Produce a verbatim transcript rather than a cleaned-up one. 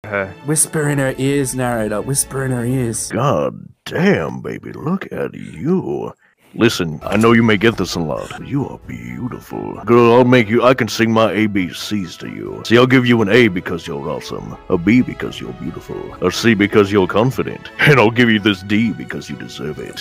her. Whisper in her ears, narrator. Whisper in her ears. God damn, baby, look at you. Listen, I know you may get this a lot, but you are beautiful. Girl, I'll make you, I can sing my A B Cs to you. See, I'll give you an A because you're awesome, a B because you're beautiful, a C because you're confident, and I'll give you this D because you deserve it.